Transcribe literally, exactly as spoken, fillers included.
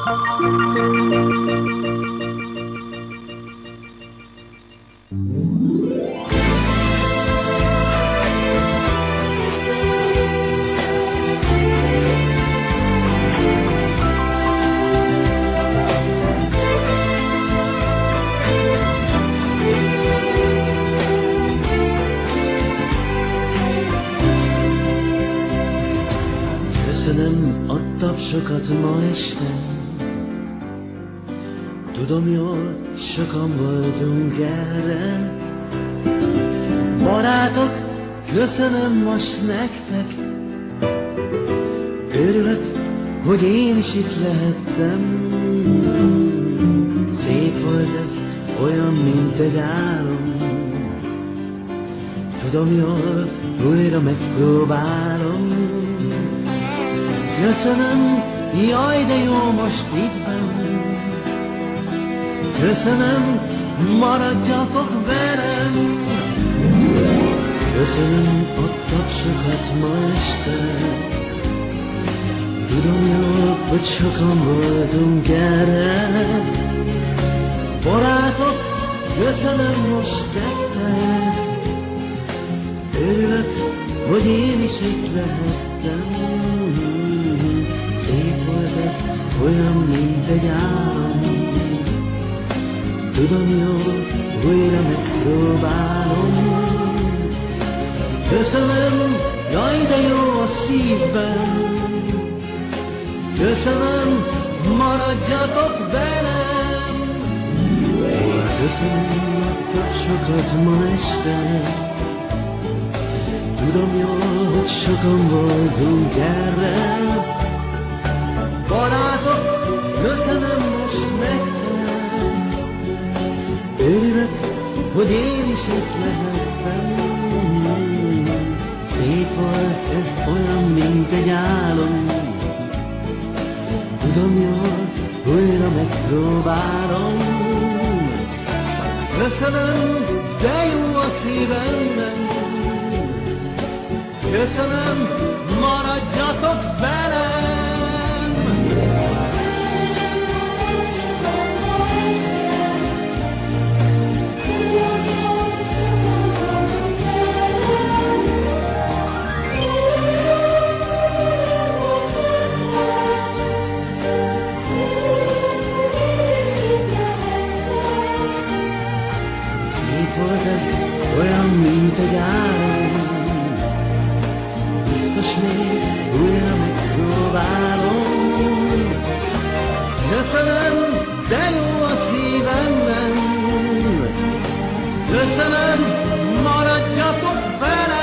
Köszönöm a tapsokat ma este. Tudom jól, sokan voltunk erre. Barátok, köszönöm most nektek. Örülök, hogy én is itt lehettem. Szép volt ez, olyan, mint egy álom. Tudom jól, újra megpróbálom. Köszönöm, jaj de jó most itt bennem. Köszönöm, maradjatok velem. Köszönöm a tapsokat ma este. Tudom jól, hogy sokan voltunk erre. Barátok, köszönöm most nektek. Örülök, hogy én is itt lehettem. Szép volt ez, olyan, mint egy álom. Tudom jól, újra megpróbálom. Köszönöm, jaj de jó a szívben. Köszönöm, maradjatok velem. Én köszönöm a tapsokat ma este. Tudom jól, hogy sokan voltunk erre. Barátok, köszönöm most nektek. Örülök, hogy én is itt lehettem. Szép volt ez, olyan, mint egy álom. Tudom jól, újra megpróbálom. Köszönöm, de jó a szívemben. Köszönöm, maradjatok velem. Szép volt ez, olyan, mint egy álom. Biztos még újra megpróbálom. Köszönöm, de jó a szívemben. Köszönöm, maradjatok velem.